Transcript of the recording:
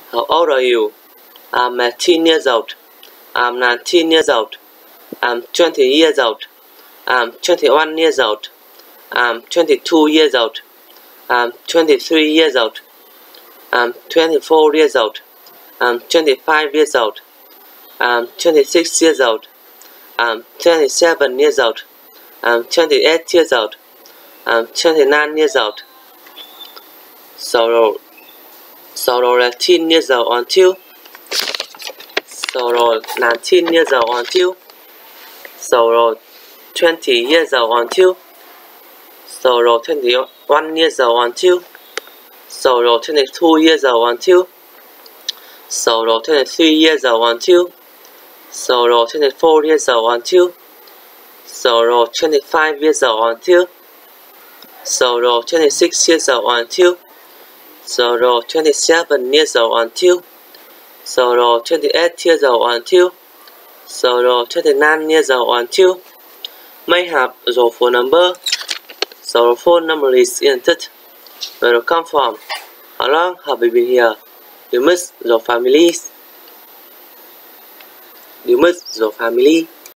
How old are you? I'm 18 years old. I'm 19 years old. I'm 20 years old. I'm 21 years old. I'm 22 years old. I'm 23 years old. I'm 24 years old. I'm 25 years old. I'm 26 years old. I'm 27 years old. I'm 28 years old. I'm 29 years old. Sau rồi là 10 years old until. Sau rồi 19 years old until. Sau rồi 20 years old until. Sau rồi 21 years old until. Sau rồi 22 years old until. Sau rồi 23 years old until. Sau rồi 24 years old until. Sau rồi 25 years old until. Sau rồi 26 years old until. Sau rồi 27 years old until. Sau rồi 28 years old until. Sau rồi 29 years old until. May have your phone number. So your phone number is entered. Where you come from? How long have you been here? You miss your families. You miss your family.